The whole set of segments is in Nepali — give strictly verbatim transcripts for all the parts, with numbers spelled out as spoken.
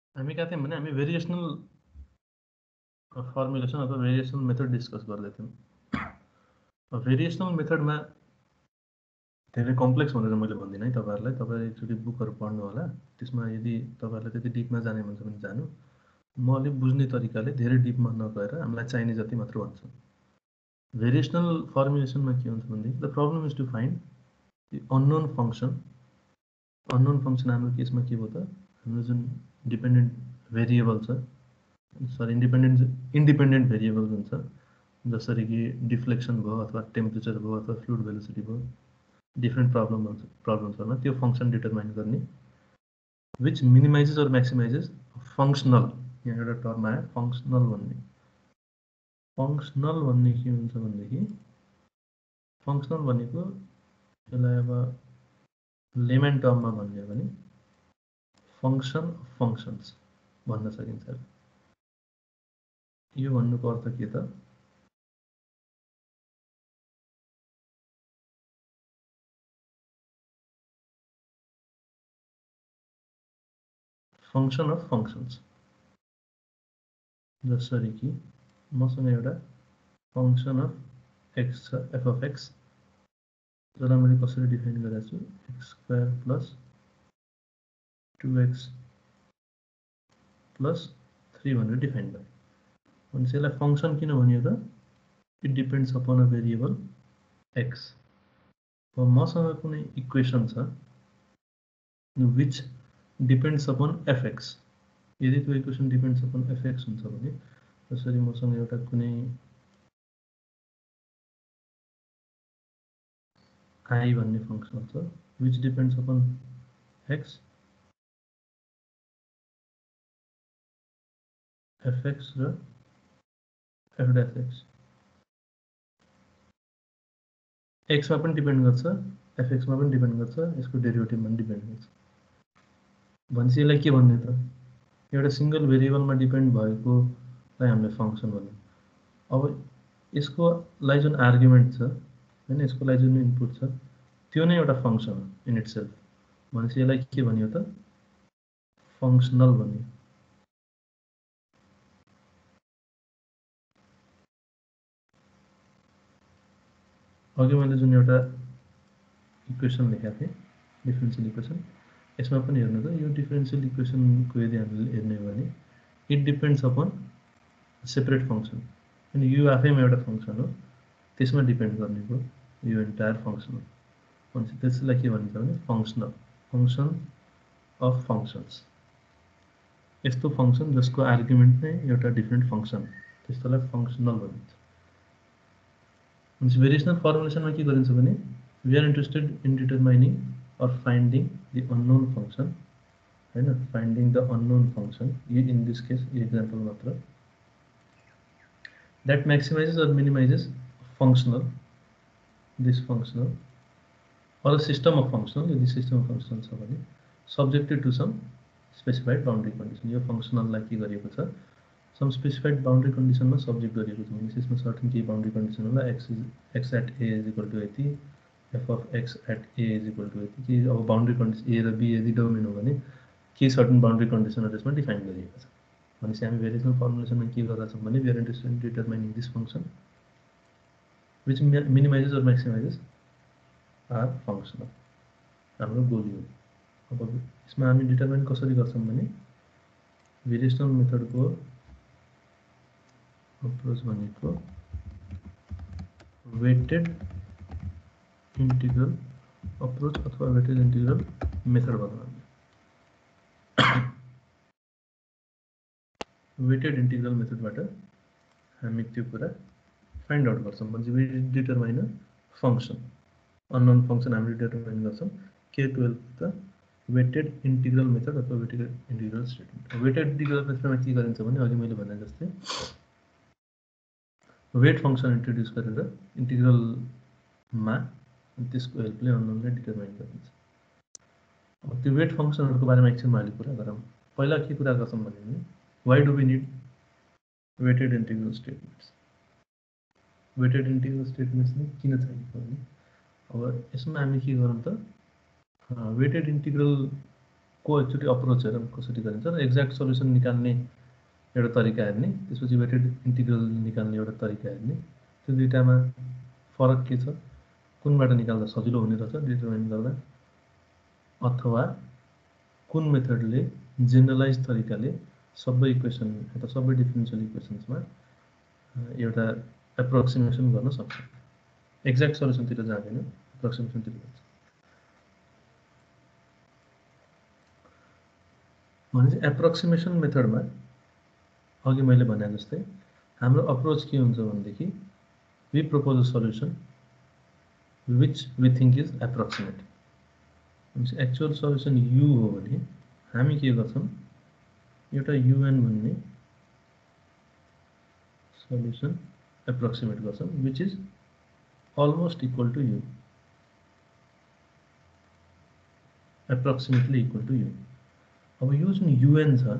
हामी कहाँ थियौँ भने हामी भेरिएसनल फर्मुलेसन अथवा भेरिएसनल मेथड डिस्कस गर्दै थियौँ। भेरिएसनल मेथडमा धेरै कम्प्लेक्स भनेर मैले भन्दिनँ है तपाईँहरूलाई, तपाईँ एकचोटि बुकहरू पढ्नु होला। त्यसमा यदि तपाईँहरूलाई त्यति डिपमा जाने मन छ भने जानु। म अलिक बुझ्ने तरिकाले धेरै डिपमा नगएर हामीलाई चाहिने जति मात्र भन्छु। भेरिएसनल फर्मुलेसनमा के हुन्छ भनेदेखि the problem is to find the unknown function. Unknown function हाम्रो केसमा के भयो त, हाम्रो जुन डिपेन्डेन्ट भेरिएबल छ, सरी इन्डिपेन्डेन्ट इन्डिपेन्डेन्ट भेरिएबल हुन्छ, जसरी कि डिफ्लेक्सन भयो अथवा टेम्परेचर भयो अथवा फ्लुइड भेलोसिटी भयो, डिफ्रेन्ट प्रब्लम प्रब्लम्सहरूमा त्यो फङ्सन डिटरमाइन गर्ने, which minimizes or maximizes functional. यहाँ एउटा टर्म आयो फङ्सनल भन्ने। फङ्सनल भन्ने के हुन्छ भनेदेखि फङ्सनल भनेको यसलाई अब लेमन टर्ममा भन्यो भने फङ्सन अफ फङ्सन्स भन्न सकिन्छ। यो भन्नुको अर्थ के त, फङ्सन अफ फङ्सन्स। जसरी कि मसँग एउटा फङ्सन अफ एक्स छ, एफ अफ एक्स, जसलाई मैले कसरी डिफाइन गरेको छु, x square plus two x plus three भनेर डिफाइन गरेँ। भनेपछि यसलाई फङ्सन किन भनियो त, it depends upon a variable x. अब मसँग कुनै इक्वेसन छ विच डिपेन्ड्स अपन एफएक्स। यदि त्यो इक्वेसन डिपेन्ड्स अपन एफएक्स हुन्छ भने, जसरी मसँग एउटा कुनै आई भन्ने फङ्सन छ which depends upon x, f x र एफ ड्यास एक्स। एक्समा पनि डिपेन्ड गर्छ, एफएक्समा पनि डिपेन्ड गर्छ, यसको डेरिभेटिभमा पनि डिपेन्ड गर्छ। भनेपछि यसलाई के भन्ने त, एउटा सिङ्गल भेरिएबलमा डिपेन्ड भएकोलाई हामीले फङ्सन भन्यौँ। अब यसको लागि जुन आर्ग्युमेन्ट छ होइन, यसको लागि जुन इनपुट छ त्यो नै एउटा फङ्सन हो इन इट सेल्फ। भनेपछि यसलाई के भन्यो त, फङ्सनल भन्यो। अघि मैले जुन एउटा इक्वेसन लेखेको थिएँ, डिफरेन्सियल इक्वेसन, यसमा पनि हेर्नु त, यो डिफरेन्सियल इक्वेसनको यदि हामीले हेर्ने हो भने it depends upon separate function. अनि यो आफैमा एउटा फङ्सन हो, त्यसमा डिपेन्ड गर्ने भयो यो इन्टायर फङ्सन हो। भनेपछि त्यसलाई के भनिन्छ भने फङ्सनल, फङ्सन अफ फङ्सन्स। यस्तो फङ्सन जसको आर्ग्युमेन्ट नै एउटा डिफ्रेन्ट फङ्सन, त्यस्तोलाई फङ्सनल भनिन्छ। भनेपछि भेरिएसनल फर्मुलेसनमा के गरिन्छ भने, we are interested in determining or finding the unknown function होइन, फाइन्डिङ द अननोन फङ्सन, यो इन दिस केस यो इक्जाम्पल मात्र, that maximizes or minimizes functional, this functional or system of functional. यदि सिस्टम अफ फङ्सनल छ भने subjected to some specified boundary condition. यो फङ्सनललाई के गरिएको छ, सम स्पेसिफाइड बाउन्ड्री कन्डिसनमा सब्जेक्ट गरिएको छ। भने यसमा सर्टेन केही बाउन्ड्री कन्डिसन होला, x is x at a is equal to यति, f of x at a is equal to यति। कि अब बाउन्ड्री कन्डिसन ए र बी यदि डोमेन हो भने केही सर्टेन बाउन्ड्री कन्डिसनहरू यसमा डिफाइन गरिएको छ। भनेपछि हामी भेरिएसनल फर्मुलेसनमा के गरेका छौँ भने, we are interested in determining this function which minimizes or maximizes our functional. हाम्रो गोल यो। अब यसमा हामी डिटरमाइन कसरी गर्छौँ भने, भेरिएसनल मेथडको अप्रोच भनेको वेटेड इन्टिग्रल अप्रोच अथवा वेटेड इन्टिग्रल मेथड भनौँ। वेटेड इन्टिग्रल मेथडबाट हामी त्यो कुरा फाइन्ड आउट गर्छौँ। भनेपछि we determine a function, unknown function हामीले डिटरमाइन गर्छौँ के टुवेल्भ त वेटेड इन्टिग्रल मेथड अथवा weighted integral statement. Weighted integral मेथडमा के गरिन्छ भने, अघि मैले भने जस्तै वेट फङ्सन इन्ट्रोड्युस गरेर इन्टिग्रलमा त्यसको हेल्पले अननोनलाई डिटरमाइन गरिन्छ। अब त्यो वेट फङ्सनहरूको बारेमा एकछिन अहिले कुरा गरौँ। पहिला के कुरा गर्छौँ भने, why do we need weighted integral statements. Weighted integral statements नै किन चाहिएको भने, अब यसमा हामी के गरौँ त, वेटेड इन्टिग्रल को एकचोटि अप्रोच हेरौँ कसरी गरिन्छ र एक्ज्याक्ट सल्युसन निकाल्ने एउटा तरिका हेर्ने, त्यसपछि वेटेड इन्टिग्रल निकाल्ने एउटा तरिका हेर्ने। त्यो दुईटामा फरक के छ, कुनबाट निकाल्दा सजिलो हुने रहेछ डिटरमाइन गर्दा, अथवा कुन मेथडले जेनरलाइज तरिकाले सबै इक्वेसन अथवा सबै डिफरेन्शियल इक्वेसन्समा एउटा एप्रोक्सिमेसन गर्न सक्छ। एक्ज्याक्ट सल्युसनतिर जाँदैन, एप्रोक्सिमेसनतिर जान्छ। भनेपछि एप्रोक्सिमेसन मेथडमा अघि मैले भने जस्तै हाम्रो अप्रोच के हुन्छ भनेदेखि we propose a solution which we think is approximate. भनेपछि एक्चुअल सल्युसन यु हो भने हामी के गर्छौँ, एउटा युएन भन्ने सल्युसन एप्रोक्सिमेट गर्छौँ which is almost equal to u, approximately equal to u. अब यो जुन युएन छ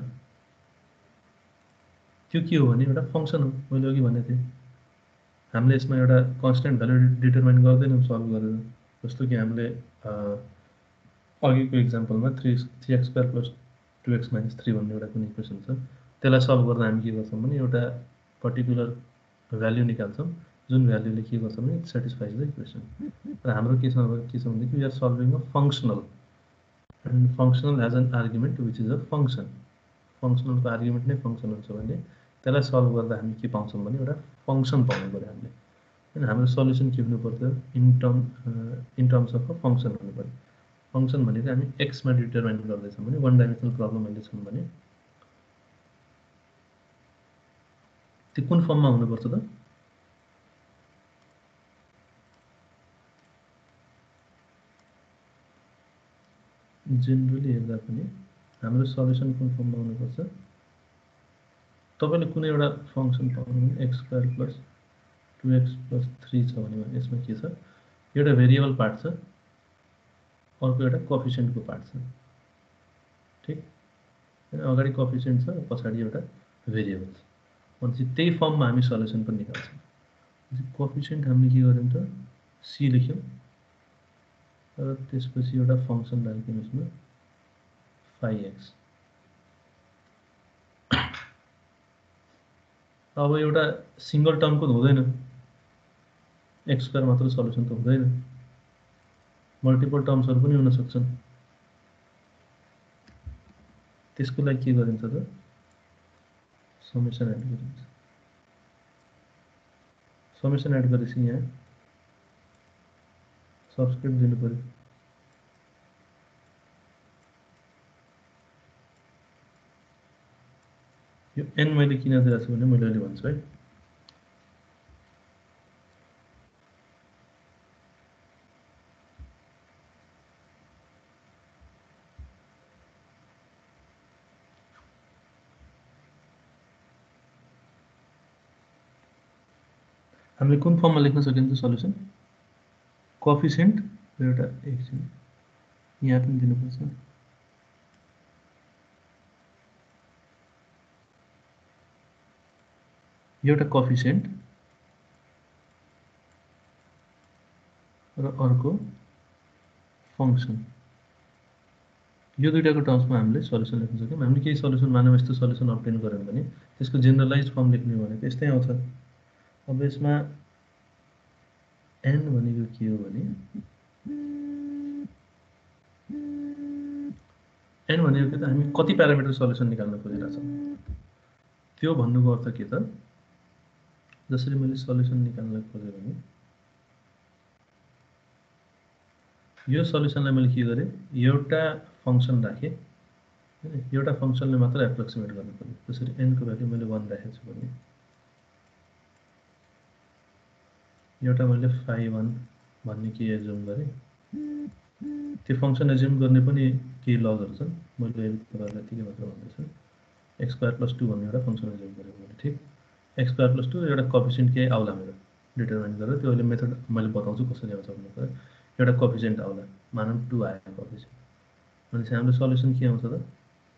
त्यो के हो भने एउटा फङ्सन हो। मैले अघि भनेको थिएँ हामीले यसमा एउटा कन्स्टेन्ट भ्यालु डिटरमाइन गर्दैनौँ सल्भ गरेर। जस्तो कि हामीले अघिको इक्जाम्पलमा three three x square plus two x minus three भन्ने एउटा कुनै इक्वेसन छ, त्यसलाई सल्भ गर्दा हामी के गर्छौँ भने एउटा पर्टिकुलर भ्याल्यु निकाल्छौँ जुन भ्याल्युले के गर्छ भने इट सेटिस्फाइज द इक्वेसन। र हाम्रो के छ के छ भनेदेखि we are solving a functional and functional as an argument which is a function. फङ्सनलको आर्गुमेन्ट नै फङ्सन हुन्छ भने त्यसलाई सल्भ गर्दा हामी के पाउँछौँ भने एउटा फङ्सन पाउनु पऱ्यो हामीले। होइन, हाम्रो सल्युसन के हुनु पर्थ्यो, in term in terms of a function हुनु पऱ्यो। फङ्सन भनेको हामी एक्समा डिटरमाइन गर्दैछौँ भने वान डाइमेन्सनल प्रब्लम अहिले छौँ भने त्यो कुन फर्ममा हुनुपर्छ त, जेनरली हेर्दा पनि हाम्रो सल्युसन कुन फर्ममा हुनुपर्छ, तपाईँले कुनै एउटा फङ्सन पाउनु भने x square plus two x plus three छ भने यसमा के छ, एउटा भेरिएबल पार्ट छ, अर्को एउटा कोफिसिएन्टको पार्ट छ। ठिक, अगाडि कोफिसिएन्ट छ, पछाडि एउटा भेरिएबल छ। भनेपछि त्यही फर्ममा हामी सल्युसन पनि निकाल्छौँ। कोफिसिएन्ट हामीले के गर्यौँ त सी लेख्यौँ र त्यसपछि एउटा फङ्सन राख्यौँ यसमा फाइभ एक्स। अब एउटा सिङ्गल टर्मको त हुँदैन, एक्स स्क्वायर मात्र सल्युसन त हुँदैन, मल्टिपल टर्म्सहरू पनि हुन सक्छन्। त्यसको लागि के गरिन्छ त समेसन एड गरिन्छ। समेसन एड गरेपछि यहाँ सबस्क्रिप्ट दिनु पर्यो। यो एन मैले किन दिएको छु भने मैले अहिले भन्छु है। हामीले कुन फर्ममा लेख्न सकिन्छ सल्युसन, कोफिसिएन्ट एउटा एकछिन यहाँ पनि दिनुपर्छ, एउटा कोफिसिएन्ट र अर्को फङ्सन। यो दुईटाको टर्म्समा हामीले सल्युसन लेख्न सक्यौँ। हामीले केही सल्युसन मानव यस्तो सल्युसन अब्टेन गऱ्यौँ भने त्यसको जेनरलाइज फर्म लेख्ने भनेको यस्तै आउँछ। अब यसमा एन भनेको के हो भने एन भनेको त हामी कति प्यारामिटर सल्युसन निकाल्न खोजिरहेछौँ त्यो भन्नुको अर्थ के त, जसरी मैले सल्युसन निकाल्न खोजेँ भने यो सल्युसनलाई मैले के गरेँ, एउटा फङ्सन राखेँ, एउटा फङ्सनले मात्र एप्रोक्सिमेट गर्नु पर्यो। जसरी एनको भ्यालु मैले वान राखेको छु भने एउटा मैले फाइभ वान भन्ने के एज्युम गरेँ, त्यो फङ्सन एज्युम गर्ने पनि केही लगहरू छन्, मैले तपाईँहरूलाई त्यति मात्र भन्दैछु। एक्स स्क्वायर प्लस टू भन्ने एउटा फङ्सन एज्युम गरेँ मैले। ठिक, एक्स स्क्वायर प्लस टू एउटा कोफिसिएन्ट केही आउला मेरो डिटरमाइन गरेर, त्यो अहिले मेथड मैले बताउँछु कसरी आउँछ भनेर। एउटा कोफिसिएन्ट आउला, मानौँ टू आयो कोफिसिएन्ट, भनेपछि हाम्रो सल्युसन के आउँछ त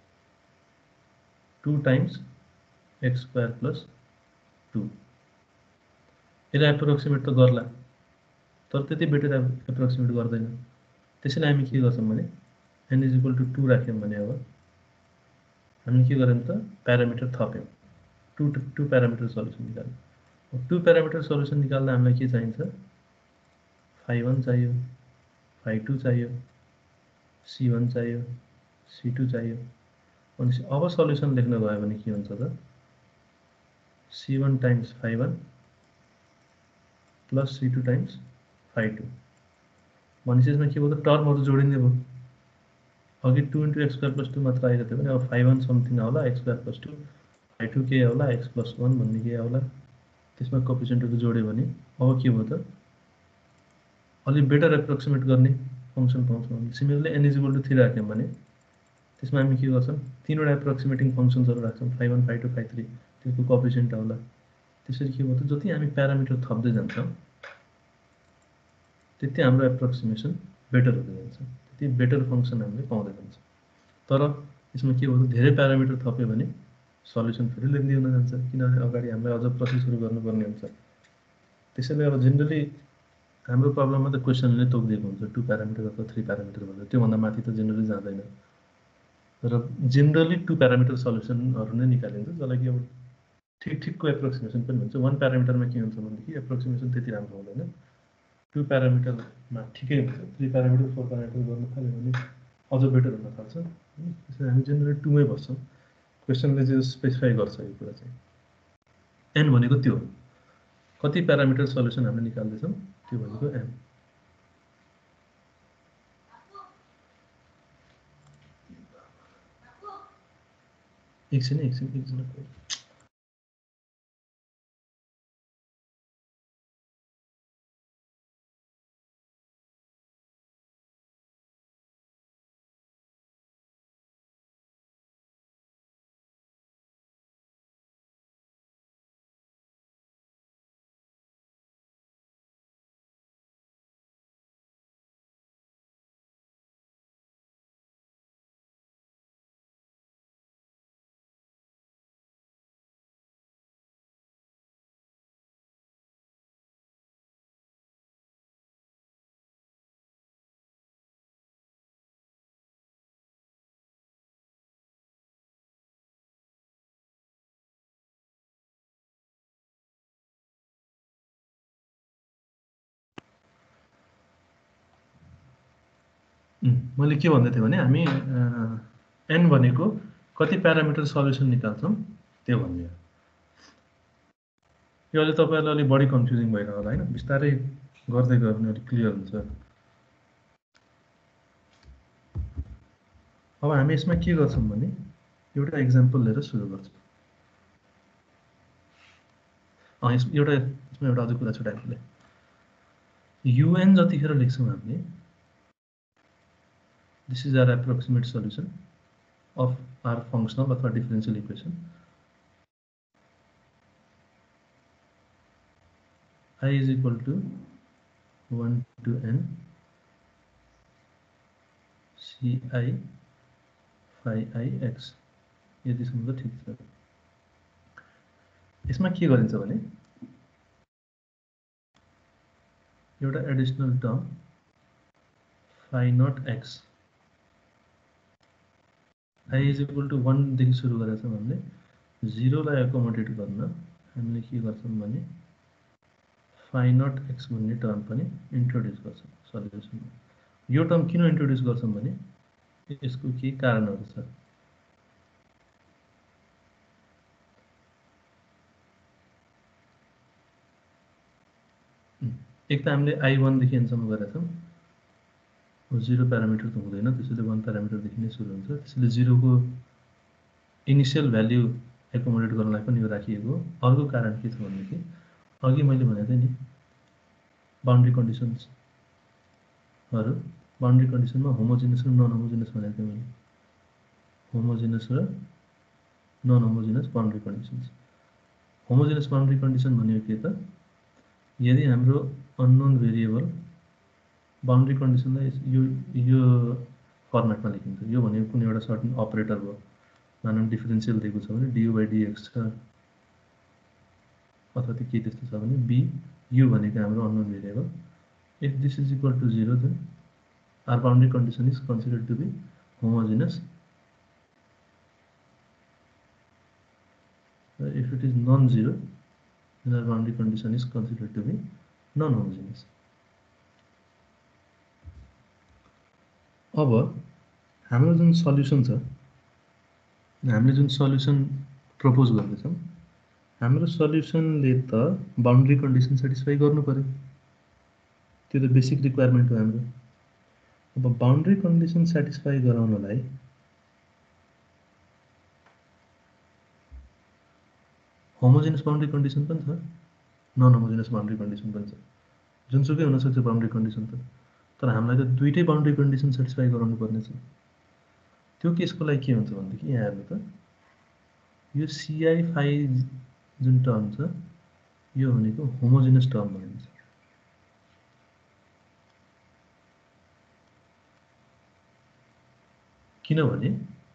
two times x square plus two. यसले एप्रोक्सिमेट त गर्ला तर त्यति बेटर एप्रोक्सिमेट गर्दैन। त्यसैले हामी के गर्छौँ भने n is equal to two राख्यौँ भने अब हामीले के गर्यौँ त प्यारामिटर थप्यौँ टू टू प्यारामिटर सल्युसन निकाल्यौँ टू प्यारामिटर सल्युसन निकाल्दा हामीलाई के चाहिन्छ फाइ वान चाहियो फाइ टू चाहियो सी वान चाहियो सी टू चाहियो अनि अब सल्युसन लेख्न गयो भने के हुन्छ त c one times phi one plus c two times phi two भनेपछि यसमा के भयो त टर्महरू जोडिँदै भयो अघि two into x square plus two मात्र आएको थियो भने अब फाइ वान समथिङ आउला x square plus two phi two के आउला एक्स प्लस वान भन्ने के आउला त्यसमा कोएफिसिएन्टहरू जोड्यो भने अब के भयो त अलि बेटर एप्रोक्सिमेट गर्ने फङ्सन पाउँछौँ हामी similarly n is equal to three राख्यौँ भने त्यसमा हामी के गर्छौँ तीनवटा एप्रोक्सिमेटिङ फङ्सन्सहरू राख्छौँ phi one phi two phi three त्यसको कोएफिसिएन्ट आउला त्यसरी के भयो त जति हामी प्यारामिटर थप्दै जान्छौँ त्यति हाम्रो एप्रोक्सिमेसन बेटर हुँदै जान्छ त्यति बेटर फङ्सन हामीले पाउँदै जान्छ तर यसमा के भयो त धेरै प्यारामिटर थप्यो भने सल्युसन फेरि लेन्दी हुन जान्छ किनभने अगाडि हामीलाई अझ प्रोसेसहरू गर्नुपर्ने हुन्छ त्यसैले अब जेनरली हाम्रो प्रब्लममा त क्वेसनले तोकिदिएको हुन्छ टू प्यारामिटर अथवा थ्री प्यारामिटर भनेर त्योभन्दा माथि त जेनरली जाँदैन र जेनरली टू प्यारामिटर सल्युसनहरू नै निकालिन्छ जसलाई कि अब ठिक ठिकको एप्रोक्सिमेसन पनि हुन्छ वान प्यारामिटरमा के हुन्छ भनेदेखि एप्रोक्सिमेसन त्यति राम्रो हुँदैन टू प्यारामिटरमा ठिकै हुन्छ थ्री प्यारामिटर फोर प्यारामिटर गर्न थाल्यो भने अझ बेटर हुन थाल्छ त्यसैले हामी जेनरली टूमै बस्छौँ क्वेसनले चाहिँ स्पेसिफाई गर्छ यो कुरा चाहिँ एन भनेको त्यो हो कति प्यारामिटर सल्युसन हामीले निकाल्दैछौँ त्यो भनेको एन एकछिन एकछिन एकछिन मैले के भन्दै थिएँ भने हामी एन भनेको कति प्यारामिटर सल्युसन निकाल्छौँ त्यो भन्ने यो अहिले तपाईँहरूलाई अलिक बढी कन्फ्युजिङ भइरह होला होइन बिस्तारै गर्दै गयो भने अलिक क्लियर हुन्छ अब हामी यसमा के गर्छौँ भने एउटा इक्जाम्पल लिएर सुरु गर्छौँ एउटा यसमा एउटा अझ कुरा छुट्याएकोले युएन जतिखेर लेख्छौँ हामीले this is our approximate solution of our functional अथवा differential equation I is equal to one to n ci phi I x यतिसम्म त ठिक छ यसमा के गरिन्छ भने एउटा additional term phi naught x I is equal to one देखि सुरु गरेका छौँ हामीले zero लाई एकोमोडेट गर्न हामीले के गर्छौँ भने phi नट x भन्ने टर्म पनि इन्ट्रोड्युस गर्छौँ सल्युसनमा यो टर्म किन इन्ट्रोड्युस गर्छौँ भने यसको केही कारणहरू छ एक त हामीले आई वन देखि एनसम्म गरेका छौँ जीरो प्यारामिटर त हुँदैन त्यसैले वन प्यारामिटरदेखि नै सुरु हुन्छ त्यसैले जीरोको इनिसियल भ्याल्यु एकोमोडेट गर्नलाई पनि यो राखिएको अर्को कारण के छ भनेदेखि अघि मैले भनेको थिएँ नि बाउन्ड्री कन्डिसन्सहरू बाउन्ड्री कन्डिसनमा होमोजिनस र नन होमोजिनस भनेको थिएँ मैले होमोजिनस र non homogeneous boundary conditions homogeneous boundary condition भनेको के त यदि हाम्रो अननोन भेरिएबल बाउन्ड्री कन्डिसनलाई यो यो फर्मेटमा लेखिन्छ यो भनेको कुनै एउटा सर्टेन अपरेटर भयो मानौँ डिफरेन्सियल दिएको छ भने डियु बाई डिएक्स छ अथवा त्यो के त्यस्तो छ भने बी यु भनेको हाम्रो unknown variable if this is equal to zero then our boundary condition is considered to be homogeneous. Uh, if it is non-zero, then our boundary condition is considered to be non-homogeneous. अब हाम्रो जुन सल्युसन छ, हामीले जुन सल्युसन प्रपोज गर्दैछौँ, हाम्रो सल्युसनले त बाउन्ड्री कन्डिसन सेटिस्फाई गर्नु पर्यो, त्यो त बेसिक रिक्वायरमेन्ट हो हाम्रो। अब बाउन्ड्री कन्डिसन सेटिस्फाई गराउनलाई होमोजेनियस बाउन्ड्री कन्डिसन पनि छ, नन होमोजेनियस बाउन्ड्री कन्डिसन पनि छ, जुनसुकै हुन सक्छ बाउन्ड्री कन्डिसन त, तर हामीलाई त दुईटै बाउन्ड्री कन्डिसन सेटिस्फाई गराउनु पर्ने छ। त्यो केसको लागि के हुन्छ भनेदेखि यहाँ हेर्नु त, यो सीआई फाइ जुन टर्म छ यो भनेको होमोजेनियस टर्म भनिन्छ। किनभने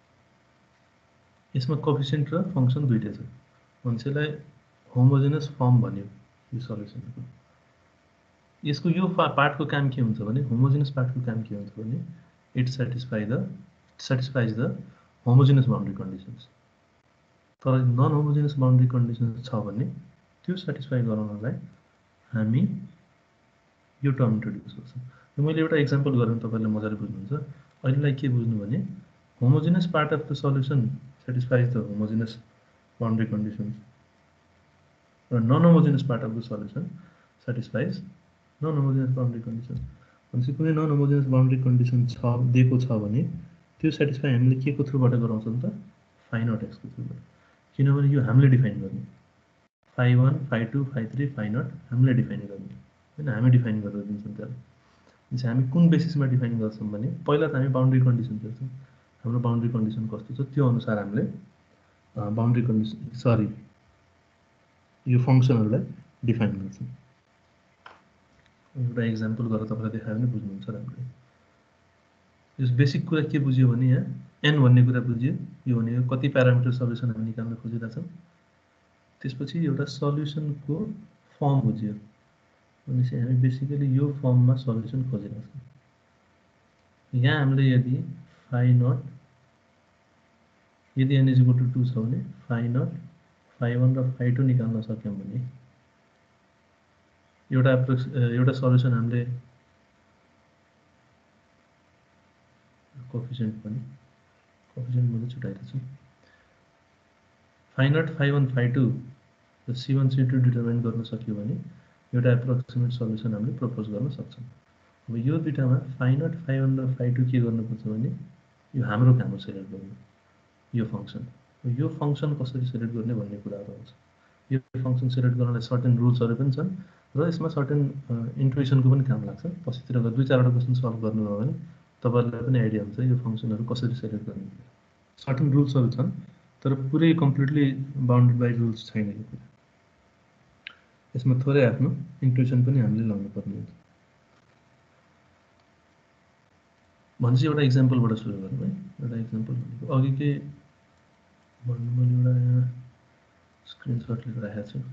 यसमा कोएफिसिएन्ट र फंक्सन दुईटै छ, मान्छेलाई होमोजेनियस फर्म भन्यो यो सल्युसनको। यसको यो पार्टको काम के हुन्छ भने, होमोजेनियस पार्टको काम के हुन्छ भने it satisfy the satisfies the homogeneous boundary conditions. तर नन होमोजेनियस बाउन्ड्री कन्डिसन छ भने त्यो सेटिस्फाई गराउनलाई हामी यो टर्म इन्ट्रोड्युस गर्छौँ। मैले एउटा एक्जाम्पल गरेँ तपाईहरुले मजाले बुझ्नुहुन्छ। अहिलेलाई के बुझ्नु भने homogeneous part of the solution satisfies the homogeneous boundary conditions र non homogeneous part of the solution satisfies non homogeneous boundary condition. भनेपछि कुनै नन होमोजेनियस बाउन्ड्री कन्डिसन छ दिएको छ भने त्यो सेटिस्फाई हामीले के को थ्रुबाट गराउँछौँ त, फाइ नट एक्स को थ्रुबाट। किनभने यो हामीले डिफाइन गर्ने, phi one phi two phi three phi naught हामीले डिफाइन गर्ने हैन, हामी डिफाइन गरेर दिन्छौँ त्यसलाई। त्यसै हामी कुन बेसिसमा डिफाइन गर्छौँ भने पहिला त हामी बाउन्ड्री कन्डिसन हेर्छौँ, हाम्रो बाउन्ड्री कन्डिसन कस्तो छ त्यो अनुसार हामीले बाउन्ड्री कन्डिसन सरी यो फंक्सनहरुलाई डिफाइन गर्छौँ। एउटा एक्जाम्पल गरेर तपाईलाई देखायो भने बुझ्नुहुन्छ राम्ररी। यस बेसिक कुरा के बुझ्यो भने यहाँ n भन्ने कुरा बुझ्यो, यो भनेको कति प्यारामिटर सल्युसन हामी निकाल्न खोजिरहेका छौँ। त्यसपछि एउटा सल्युसनको फर्म बुझ्यो, भनेपछि हामी बेसिकली यो फर्ममा सल्युसन खोजिरहेका छौँ। यहाँ हामीले यदि फाइ नट यदि n इक्वल टु टू छ भने फाइ नट फाइ वान र फाइ टू निकाल्न सक्यौँ भने एउटा एउटा सल्युसन हामीले कोएफिसिएन्ट पनि कोएफिसिएन्ट मैले छुटाएको छु। Phi naught phi one phi two र c one c two determine गर्न सक्यो भने एउटा एप्रोक्सिमेट सल्युसन हामीले प्रपोज गर्न सक्छौँ। अब यो दुईटामा फाइ नट फाइ वान र फाइ टू के गर्नुपर्छ भने यो हाम्रो काम हो सेलेक्ट गर्नु, यो फंक्सन। यो फंक्सन कसरी सेलेक्ट गर्ने भन्ने कुराहरु आउँछ। यो फंक्सन सेलेक्ट गर्नलाई सर्टेन रुल्सहरु पनि छन् र यसमा सर्टेन इन्ट्युइसनको पनि काम लाग्छ। पछितिर गएर दुई चारवटा क्वेशन सल्भ गर्नुभयो भने तपाईहरुलाई पनि आइडिया हुन्छ यो फंक्सनहरु कसरी सेलेक्ट गर्ने। सर्टेन रुल्सहरु छन् तर पुरै कम्प्लिटली बाउन्डेड बाइ रुल्स छैन यो कुरा। यसमा थोरै आफ्नो इन्ट्युइसन पनि हामीले लाउनु पर्ने हुन्छ। भनेपछि एउटा एक्जाम्पलबाट सुरु गरौँ है। एउटा एक्जाम्पल भनेको अघि के भन्नु मैले एउटा यहाँ स्क्रिनशट लिएर राखेको छु।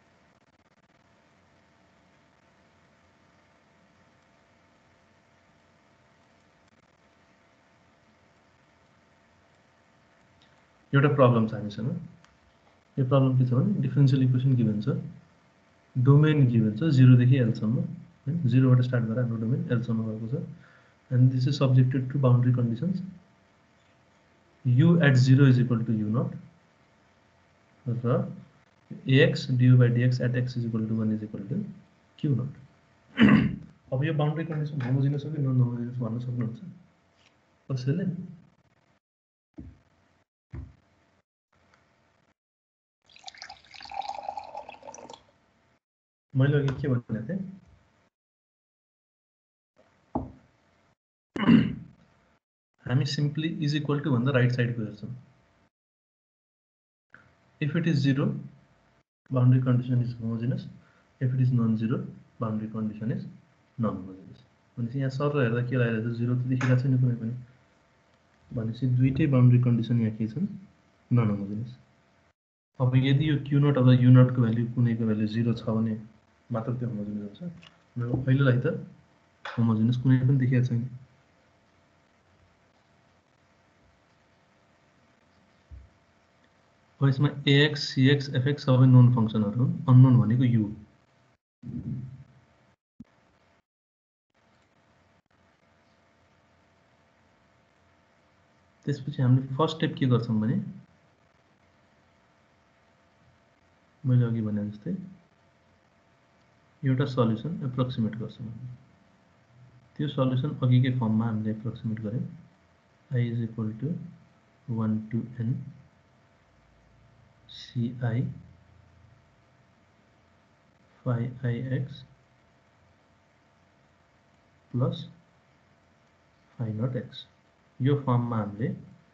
एउटा प्रब्लम छ हामीसँग। यो प्रब्लम के छ भने डिफरेन्शियल इक्वेसन गिभन छ, डोमेन गिभन छ जीरो देखि एल सम्म हैन, जीरो बाट स्टार्ट गरेर हाम्रो डोमेन एल सम्म भएको छ। And this is subjected to boundary conditions u at zero is equal to u naught र ax du by dx at x is equal to one is equal to q naught। अब यो बाउन्ड्री कन्डिसन होमोजेनियस हो कि नन होमोजेनियस भन्न सक्नुहुन्छ कसैले? मैले अघि के भनेको थिएँ, हामी सिम्पली इज इक्वल टु भन्दा राइट साइड को हेर्छौँ। If it is zero boundary condition is homogeneous, if it is non zero boundary condition is non homogeneous. भनेपछि यहाँ सर हेर्दा के लागिरहेको छ, जीरो त देखिरहेको छैन कुनै पनि। भनेपछि दुईटै बाउन्ड्री कन्डिसन यहाँ के छन्, नन होमोजेनियस। अब यदि यो क्यू नट अथवा यू नट को भ्यालु कुनैको भ्यालु जीरो छ भने मात्र त्यो होमोजेनियस हुन्छ। पहिलोलाई त होमोजेनियस कुनै पनि देखिएको छैन। अब यसमा ax, cx, fx सबै नोन फंक्सनहरु हुन्, अननोन भनेको u। त्यसपछि हामीले फर्स्ट स्टेप के गर्छौं भने मैले अघि भने जस्तै एउटा सल्युसन एप्रोक्सिमेट गर्छौं। त्यो सल्युसन अघिकै फर्ममा हामीले एप्रोक्सिमेट गर्यौं। I is equal to one to n ci phi ix plus phi naught x। यो फर्ममा हामीले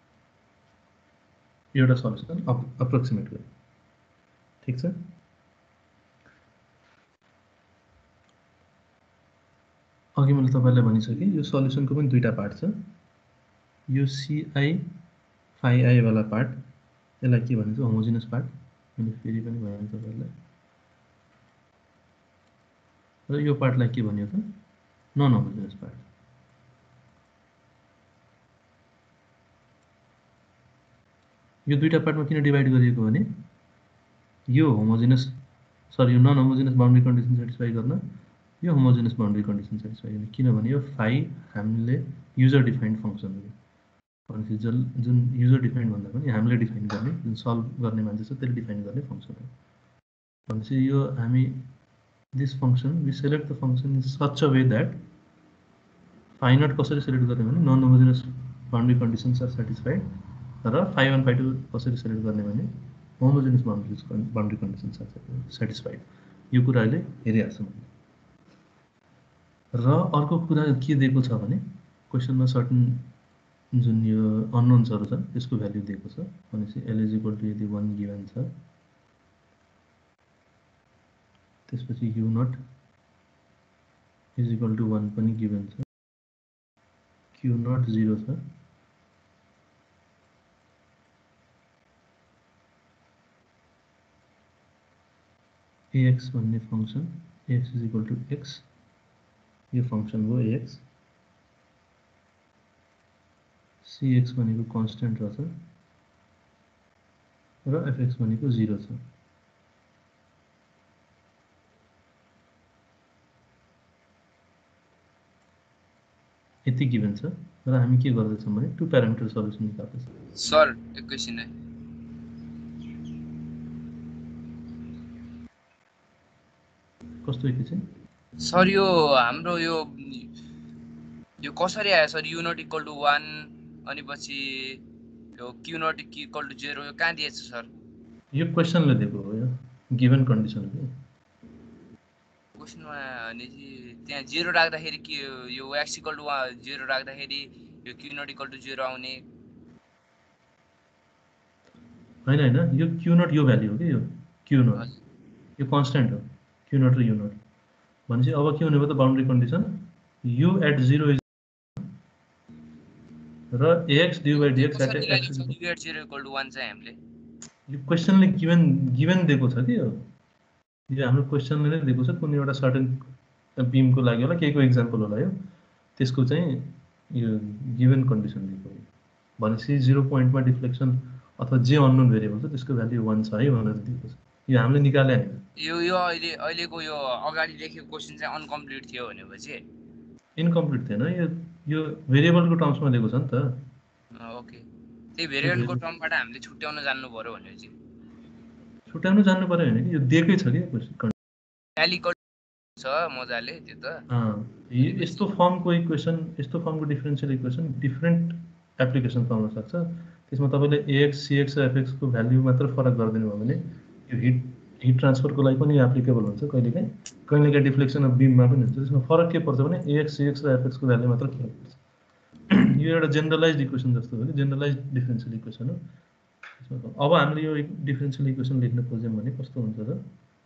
एउटा सल्युसन एप्रोक्सिमेट गर्यौं। ठीक छ? अघि मैले तपाईलाई भनिसके यो सल्युसनको पनि दुईटा पार्ट छ। यो ci phi i वाला पार्ट यसलाई के भनिन्छ होमोजिनस पार्ट। मैले फेरि पनि भने तपाईलाई। र यो पार्टलाई के भनियो त नन होमोजिनस पार्ट। यो दुईटा पार्टमा किन डिवाइड गरिएको भने यो होमोजिनस सरी यो non homogeneous boundary condition satisfy गर्न यो होमोजिनस बाउन्ड्री कन्डिसन सेटिस्फाई गर्ने। किनभने यो फाइ हामीले युजर डिफाइन्ड फंक्सन हो। भनेपछि जुन जुन युजर डिफाइन्ड भन्दा पनि हामीले डिफाइन गर्ने जुन सल्भ गर्ने मान्छे छ त्यसले डिफाइन गर्ने फंक्सन हो। भनेपछि यो हामी this function we select the function in such a way that phi naught कसरी सेलेक्ट गर्ने भने non homogeneous boundary conditions are satisfied र फाइ वन फाइ टू कसरी सेलेक्ट गर्ने भने homogeneous boundary boundary conditions are satisfied. यो कुरा अहिले हेरिहाल्छौँ। र अर्को कुरा के दिएको छ भने क्वेशनमा सर्टेन जुन यो अननोन्सहरु छन् त्यसको भ्यालु दिएको छ। भनेपछि l is equal to यदि one गिवन छ त्यसपछि u naught is equal to one पनि गिवन छ, q नट zero छ, ax भन्ने function ax is equal to x यो फंक्सन हो ax, cx भनेको कन्स्टेन्ट रहेछ र fx भनेको zero छ। यति गिवन छ र हामी के गर्दैछौं भने टु प्यारामिटर सल्युसन निकाल्दैछौं। सर एकैछिन है कस्तो एकैछिन सर यो हाम्रो यो यो कसरी आयो sir u naught equal to one अनि पछि यो q naught equal to zero यो कहाँ दिएछ सर? यो क्वेशनले दिएको हो। यो गिवन कन्डिसनले क्वेशनमा भनेपछि त्यहाँ zero राख्दाखेरि के यो x इक्वल टु zero राख्दाखेरि यो q naught equal to zero आउने हैन हैन यो q नट यो भ्यालु हो के यो q नट यो कन्स्टेन्ट हो q नट र u नट। भनेपछि अब के हुने भयो त boundary condition u at zero is र ax dy by dx at x u at zero equal to one चाहिँ हामीले यो क्वेशनले गिवन गिवन दिएको छ के यो यो हाम्रो क्वेशनले नै दिएको छ कुनै एउटा सर्टेन बीमको लागि होला केहीको एक्जाम्पल होला यो त्यसको चाहिँ यो गिवन कन्डिसन दिएको हो। भनेपछि zero पोइन्टमा डिफ्लेक्सन अथवा जे अननोन भेरिएबल छ त्यसको भ्यालु one छ है भनेर दिएको छ। यो हामीले निकाले हैन। यो यो अहिले अहिलेको यो अगाडि लेखेको क्वेशन चाहिँ अनकम्प्लिट थियो भनेपछि इनकम्प्लिट थिएन। यो यो भेरिएबलको टर्म्समा दिएको छ नि त। ओके त्यही भेरिएबलको टर्मबाट हामीले छुट्याउन जान्नु पर्यो भनेपछि छुट्याउन जान्नु पर्यो हैन कि यो दिएकै छ के क्वेशन ट्यालीको छ मजाले त्यो त। अ यस्तो फर्मको इक्वेसन यस्तो फर्मको डिफरेन्शियल इक्वेसन डिफरेन्ट एप्लिकेसन पाउन सक्छ। त्यसमा तपाईले ax cx र fx को भ्यालु मात्र फरक गरिदिनु भयो भने यो हिट हिट ट्रान्सफरको लागि पनि एप्लिकेबल हुन्छ कहिलेकाहीँ कहिलेकाहीँ डिफ्लेक्सन अफ बीममा पनि हुन्छ। त्यसमा फरक के पर्छ भने ax cx र fx को भ्यालु मात्र फरक पर्छ। यो एउटा जेनरलाइज्ड इक्वेसन जस्तो हो कि जेनरलाइज्ड डिफरेन्शियल इक्वेसन हो। अब हामीले यो डिफरेन्शियल इक्वेसन लेख्न खोज्यौं भने कस्तो हुन्छ त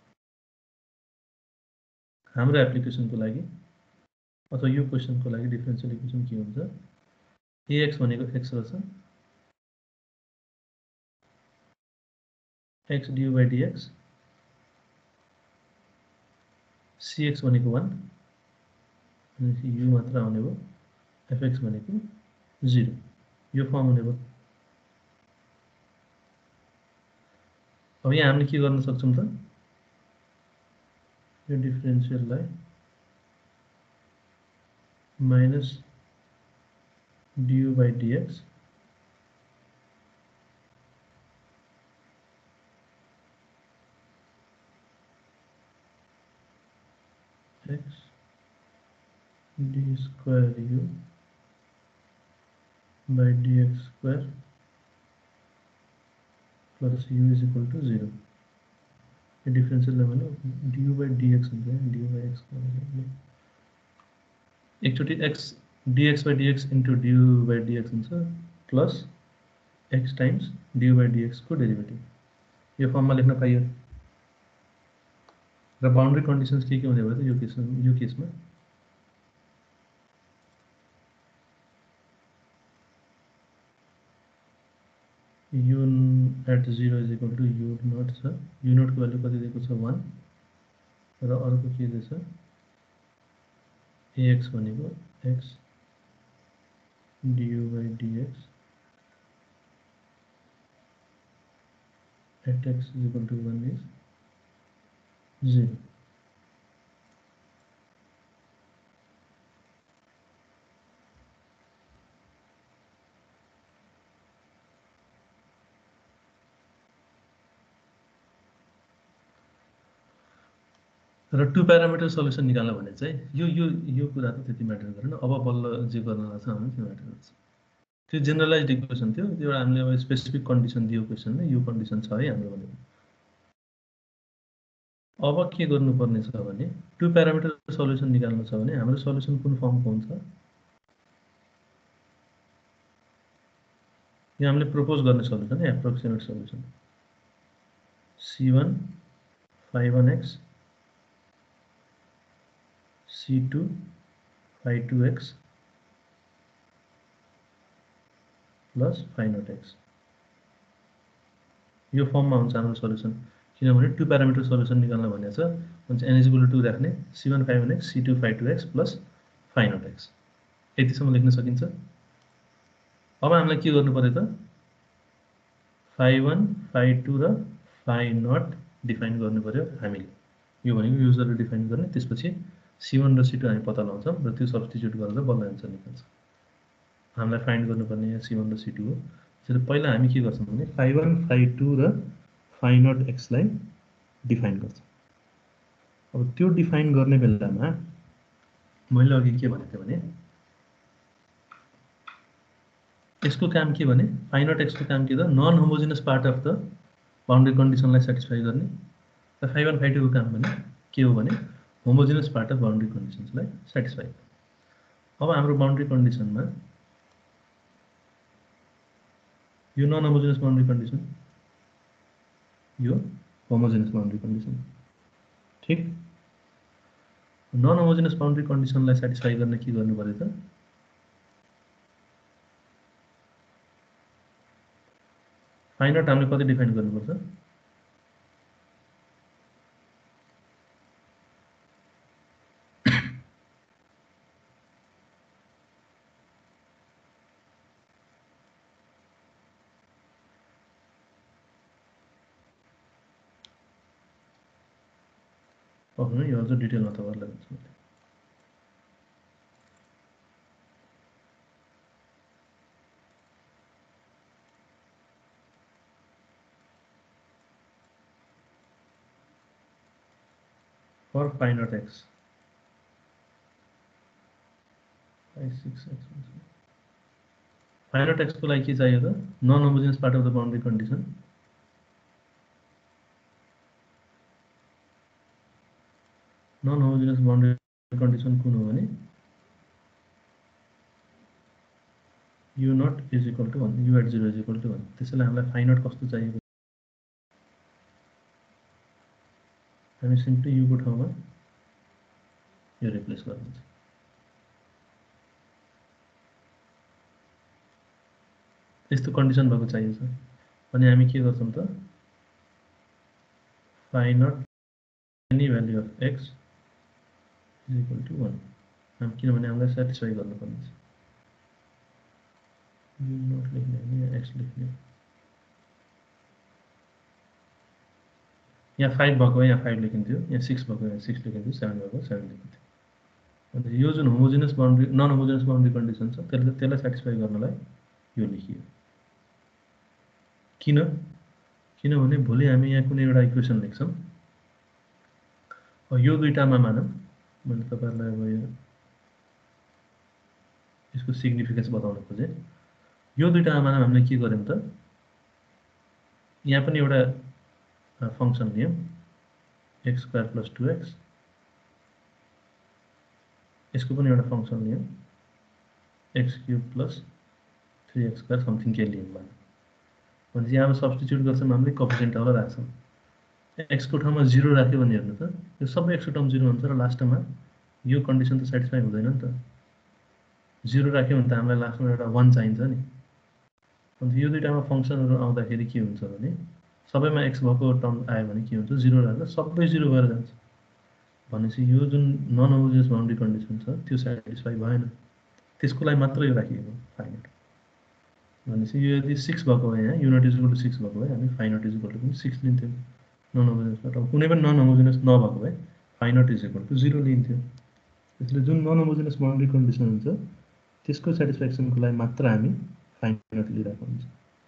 हाम्रो एप्लिकेसनको लागि अथवा यो क्वेशनको लागि डिफरेन्शियल इक्वेसन के हुन्छ ax भनेको x रहेछ x dy by dx cx भनेको one अनि u मात्र आउने भयो fx भनेको zero यो फर्म हुने भयो। अब यहाँ हामीले के गर्न सक्छौं त यो डिफरेन्शियललाई minus du by dx x d square u by dx square plus u is equal to zero. ये डिफरेंशियल लेवल है du by dx हुन्छ du by x एकचोटि x dx by dx into du by dx हुन्छ plus x times du by dx को डेरिभेटिभ यो फर्ममा लेख्न पाइयो र बाउन्ड्री कन्डिसन्स के के हुने भयो त यो केसमा यो केसमा u at zero is equal to u naught छ u naught को भ्यालु कति दिएको छ one र अर्को के दिएछ ax भनेको x du by dx at x is equal to one is zero. र टु प्यारामिटर सल्युसन निकाल्न भने चाहिँ यो यो यो कुरा त त्यति म्याटर गरेन अब बल्ल जे गर्न लाग्छ हामी त्यो म्याटर गर्छ त्यो जेनरलाइज्ड इक्वेसन थियो त्यो एउटा हामीले अब स्पेसिफिक कन्डिसन दियो क्वेसनमा यो कन्डिसन छ है हाम्रो भनेको अब के गर्नुपर्ने छ भने टु प्यारामिटर सल्युसन निकाल्नु छ भने हाम्रो सल्युसन कुन फर्मको हुन्छ यो हामीले प्रपोज गर्ने solution approximate solution c one phi one x c two phi two x plus phi naught x यो फर्ममा हुन्छ हाम्रो सल्युसन किनभने टु प्यारामिटर सल्युसन निकाल्न भनेको छ हुन्छ n is equal to two राख्ने c one phi one x c two phi two x plus phi naught x यतिसम्म लेख्न सकिन्छ अब हामीलाई के गर्नु पर्यो त phi one phi two र phi naught डिफाइन गर्नु पर्यो हामीले यो भनेको युजरले डिफाइन गर्ने त्यसपछि c one र c two हामी पत्ता लगाउँछौं र त्यो सब्स्टिट्युट गरेर बल्ल आन्सर निकाल्छ हामीलाई फाइन्ड गर्नुपर्ने यहाँ c one र c two हो त्यसैले पहिला हामी के गर्छौं भने phi one phi two र phi naught x लाई डिफाइन गर्छौं अब त्यो डिफाइन गर्ने बेलामा मैले अघि के भनेको थिएँ भने यसको काम के भने phi naught x को काम के त non homogeneous part of the boundary कन्डिसनलाई सेटिस्फाई गर्ने र phi one phi two को काम भने के हो भने होमोजेनस पार्ट अफ बाउन्ड्री कन्डिसन्सलाई सेटिस्फाई अब हाम्रो बाउन्ड्री कन्डिसनमा यो नन होमोजेनस बाउन्ड्री कन्डिसन यो होमोजेनस बाउन्ड्री कन्डिसन ठीक नन होमोजेनस बाउन्ड्री कन्डिसनलाई सेटिस्फाई गर्न के गर्नु पर्यो त phi naught हामीले कति डिफाइन गर्नुपर्छ अब यो अझ डिटेलमा तपाईहरुलाई हुन्छ for phi naught x phi six x phi naught x को लागि के चाहियो त non homogeneous part of the boundary condition non homogeneous boundary condition कुन हो भने u naught is equal to one u at zero is equal to one त्यसैले हामीलाई phi naught कस्तो चाहिएको हामी सिम्पली u को ठाउँमा यो रिप्लेस गर्नुहुन्छ यस्तो कन्डिसन भएको चाहिन्छ अनि हामी के गर्छौं त phi naught any value of x is equal to one हम किनभने हामीलाई सेटिस्फाई गर्नुपर्ने छ u naught लेख्ने हैन x लेख्ने यहाँ फाइभ भएको यहाँ फाइभ लेखिन्थ्यो, यहाँ सिक्स भएको यहाँ सिक्स लेखिन्थ्यो, सेभेन भएको सेभेन लेखिन्थ्यो। अन्त यो जुन homogeneous boundary non homogeneous boundary condition छ त्यसले त्यसलाई सेटिस्फाई गर्नलाई यो लेखियो। किन किनभने भोलि हामी यहाँ कुनै एउटा इक्वेसन लेख्छौँ, यो दुईटामा मानौँ, मैले तपाईँहरूलाई अब यो यसको सिग्निफिकेन्स बताउन खोजेँ। यो दुईटामा मानौँ हामीले के गर्यौँ त, यहाँ पनि एउटा फङ्सन लियौँ x square plus two x, यसको पनि एउटा फङ्सन लियौँ x cube plus three x square something के लियौँ भने भनेपछि यहाँ सब्स्टिट्युट गर्छौँ हामीले कोफिसिएन्टवाला राख्छौँ। एक्सको ठाउँमा जिरो राख्यो भने हेर्नु त यो सबै एक्सको टर्म जिरो हुन्छ र लास्टमा यो कन्डिसन त सेटिस्फाई हुँदैन नि त। जिरो राख्यो भने त हामीलाई लास्टमा एउटा वान चाहिन्छ नि। अन्त यो दुईटामा फङ्सनहरू आउँदाखेरि के हुन्छ भने सबैमा एक्स भएको टर्म आयो भने के हुन्छ, जिरो राख्दा सबै जिरो भएर जान्छ। भनेपछि यो जुन नन होमोजिनियस बाउन्ड्री कन्डिसन छ त्यो सेटिस्फाई भएन, त्यसको लागि मात्र यो राखिएको फाइनाइट। भनेपछि यो यदि सिक्स भएको भए यहाँ unit is equal to six भएको भए हामी फाइनाइट इज इक्वल टु पनि सिक्स लिन्थ्यौँ नन होमोजिनियसबाट। अब कुनै पनि नन होमोजिनियस नभएको भए finite is equal to zero लिन्थ्यो। त्यसले जुन नन होमोजिनियस बाउन्ड्री कन्डिसन हुन्छ त्यसको सेटिस्फ्याक्सनको लागि मात्र हामी फाइनाइट लिइरहेको हुन्छ।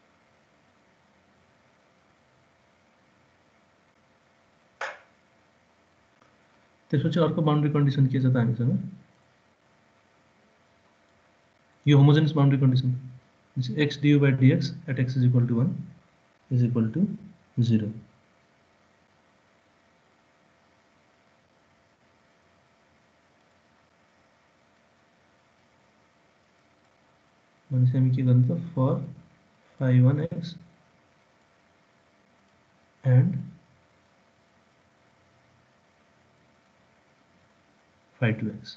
त्यसपछि अर्को बाउन्ड्री कन्डिसन के छ त हामीसँग, यो homogeneous boundary condition x du by dx at x is equal to one is equal to zero. भनेपछि हामी के गर्नु त, for five one x and five two x,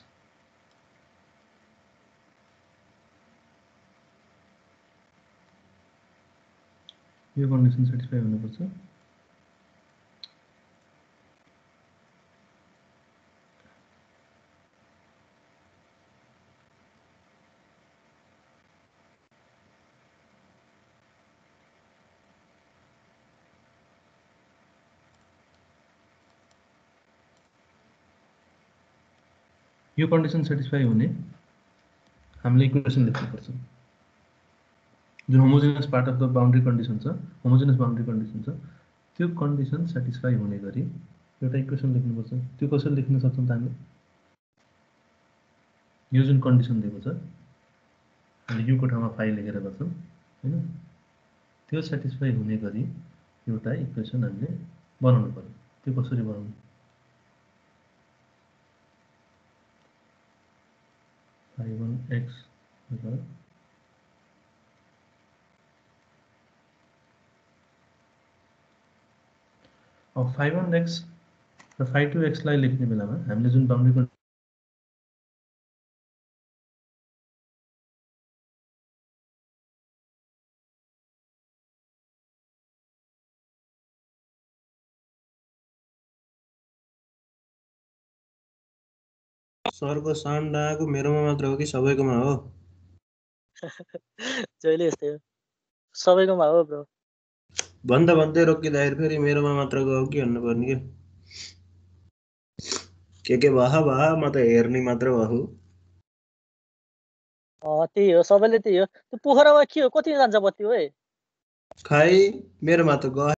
यो कन्डिसन सेटिस्फाई हुनुपर्छ। यो कन्डिसन सेटिस्फाई हुने हामीले इक्वेसन लेख्नुपर्छ। जुन homogeneous part of the boundary condition छ, होमोजिनियस बाउन्ड्री कन्डिसन छ, त्यो कन्डिसन सेटिस्फाई हुने गरी एउटा इक्वेसन लेख्नुपर्छ। त्यो कसरी लेख्न सक्छौँ त हामीले, यो जुन कन्डिसन दिएको छ हामीले युको ठाउँमा फाइभ लेखेर गर्छौँ होइन, त्यो सेटिस्फाई हुने गरी एउटा इक्वेसन हामीले बनाउनु पर्यो। त्यो कसरी बनाउनु, फाइभ वान एक्स अब फाइभ वान एक्स र फाइभ टू एक्सलाई लेख्ने बेलामा हामीले जुन बाउन्ड्री सरको साउन्ड आएको मेरोमा मात्र हो कि सबैकोमा हो? जहिले यस्तै हो, सबैकोमा हो ब्रो। भन्दा भन्दै रोकिँदाखेरि फेरि मेरोमा मात्रको हो कि भन्नु पर्ने के के के भा भा म त हेर्ने मात्र भएँ। अँ त्यही हो, सबैले त्यही हो। त्यो पोखरामा के हो, कति जान्छ बत्ती हो? खै मेरोमा त गयो।